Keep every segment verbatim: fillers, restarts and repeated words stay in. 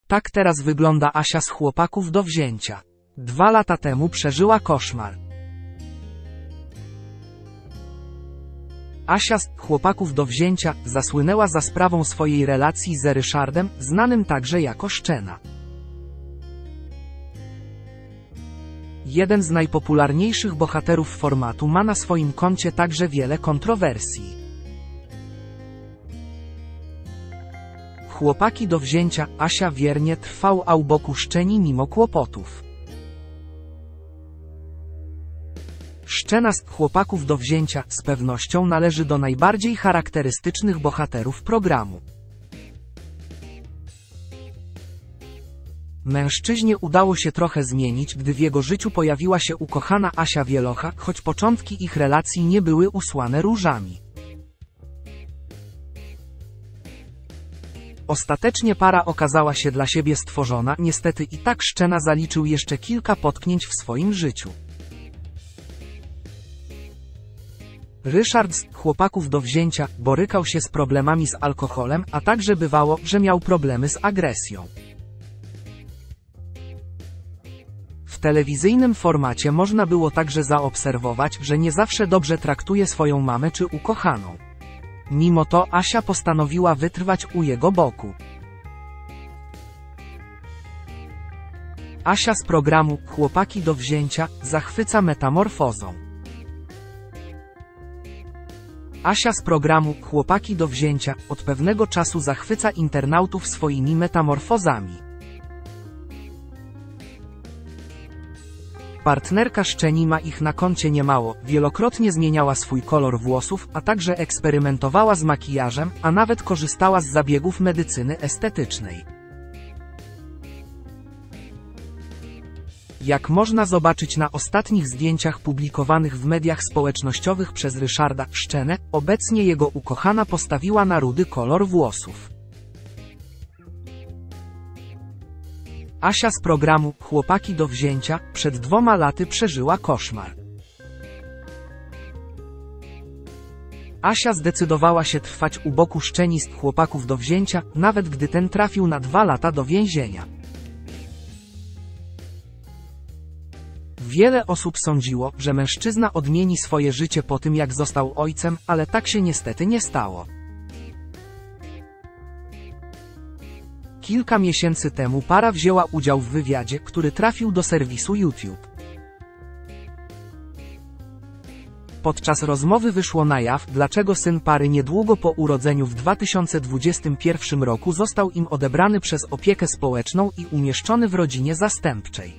Tak teraz wygląda Asia z Chłopaków do wzięcia. Dwa lata temu przeżyła koszmar. Asia z Chłopaków do wzięcia zasłynęła za sprawą swojej relacji z Ryszardem, znanym także jako Szczena. Jeden z najpopularniejszych bohaterów formatu ma na swoim koncie także wiele kontrowersji. Chłopaki do wzięcia Asia wiernie trwał u boku Szczeni mimo kłopotów. Szczena z Chłopaków do wzięcia z pewnością należy do najbardziej charakterystycznych bohaterów programu. Mężczyźnie udało się trochę zmienić, gdy w jego życiu pojawiła się ukochana Asia Wielocha, choć początki ich relacji nie były usłane różami. Ostatecznie para okazała się dla siebie stworzona, niestety i tak Szczena zaliczył jeszcze kilka potknięć w swoim życiu. Ryszard z Chłopaków do wzięcia borykał się z problemami z alkoholem, a także bywało, że miał problemy z agresją. W telewizyjnym formacie można było także zaobserwować, że nie zawsze dobrze traktuje swoją mamę czy ukochaną. Mimo to Asia postanowiła wytrwać u jego boku. Asia z programu Chłopaki do wzięcia zachwyca metamorfozą. Asia z programu Chłopaki do wzięcia od pewnego czasu zachwyca internautów swoimi metamorfozami. Partnerka Szczeni ma ich na koncie niemało, wielokrotnie zmieniała swój kolor włosów, a także eksperymentowała z makijażem, a nawet korzystała z zabiegów medycyny estetycznej. Jak można zobaczyć na ostatnich zdjęciach publikowanych w mediach społecznościowych przez Ryszarda Szczenę, obecnie jego ukochana postawiła na rudy kolor włosów. Asia z programu Chłopaki do wzięcia przed dwoma laty przeżyła koszmar. Asia zdecydowała się trwać u boku Szczeni z Chłopaków do wzięcia, nawet gdy ten trafił na dwa lata do więzienia. Wiele osób sądziło, że mężczyzna odmieni swoje życie po tym, jak został ojcem, ale tak się niestety nie stało. Kilka miesięcy temu para wzięła udział w wywiadzie, który trafił do serwisu YouTube. Podczas rozmowy wyszło na jaw, dlaczego syn pary niedługo po urodzeniu w dwa tysiące dwudziestym pierwszym roku został im odebrany przez opiekę społeczną i umieszczony w rodzinie zastępczej.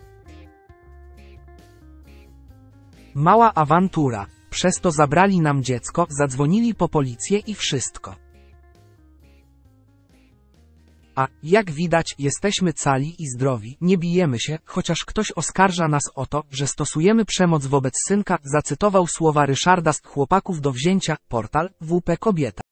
Mała awantura. Przez to zabrali nam dziecko, zadzwonili po policję i wszystko. A, jak widać, jesteśmy cali i zdrowi, nie bijemy się, chociaż ktoś oskarża nas o to, że stosujemy przemoc wobec synka, zacytował słowa Ryszarda z Chłopaków do wzięcia, portal W P Kobieta.